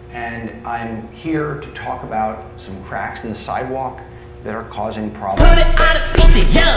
and I'm here to talk about some cracks in the sidewalk that are causing problems. Put it on a pizza,